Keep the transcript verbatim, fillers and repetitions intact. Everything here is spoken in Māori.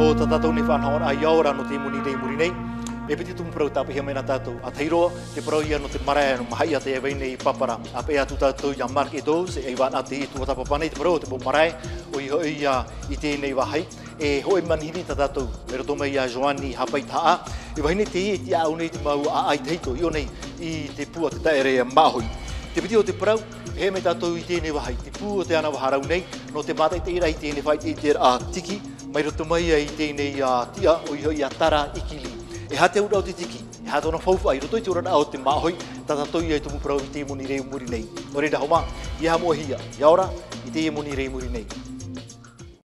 no tatatou ni whanhaon a iaora no te muni rei muri nei. E piti tumu prau tāpe hea mena tātou. A teiroa, te parau ia no te marae no mahai a te eweine i papara. A pe atu tātou ia mark e dous, e iwan a te i tua tapapane, te parau te po marae, o i hoi ia i tēnei wahai. E hoi manhiri tā tātou, me roto mai a Joani hapai taa. E wahine te i te au nei te mau a ai teito, i o nei i te pua te taere mahoi. Te piti o te parau, he me tātou i tēnei wahai. Te pua o te ana waharau nei, no te mātai te ira i tēnei whai i te a tiki, mai roto mai i tēnei a tia o i hoi a tara ikili. E hate ura o te tiki, e hate ona whauwhai, roto i te urana o te mahoi, tata toi ai tumu parau i te muni rei muri nei. No reira homa, i ha mua hia, i aora, i te muni rei muri nei.